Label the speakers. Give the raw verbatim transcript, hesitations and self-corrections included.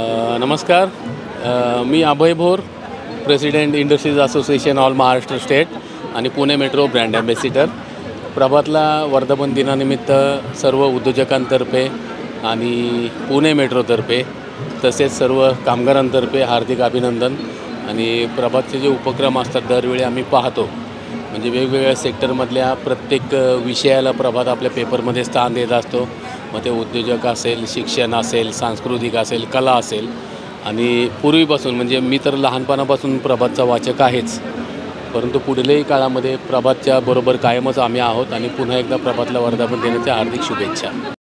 Speaker 1: नमस्कार. अ, मी Abhay Bhor, president industries association all Maharashtra state आणि पुणे मेट्रो ब्रँड ॲम्बॅसिडर. प्रभातला वर्धापन दिनानिमित्त सर्व उद्योजकांतर्फे आणि पुणे मेट्रोतर्फे तसेच सर्व कामगारांतर्फे हार्दिक अभिनंदन. आणि प्रभातचे जे उपक्रम असतात दरवेळी आम्ही पाहतो, म्हणजे वेगवेगळ्या सेक्टरमधल्या प्रत्येक विषयाला प्रभात आपल्या पेपरमध्ये स्थान देत असतो. मग ते उद्योजक असेल, शिक्षण असेल, सांस्कृतिक असेल, कला असेल. आणि पूर्वीपासून म्हणजे मी तर लहानपणापासून प्रभातचा वाचक आहेच, परंतु पुढल्याही काळामध्ये प्रभातच्या बरोबर कायमच आम्ही आहोत. आणि पुन्हा एकदा प्रभातला वर्धापन दिनाच्या हार्दिक शुभेच्छा.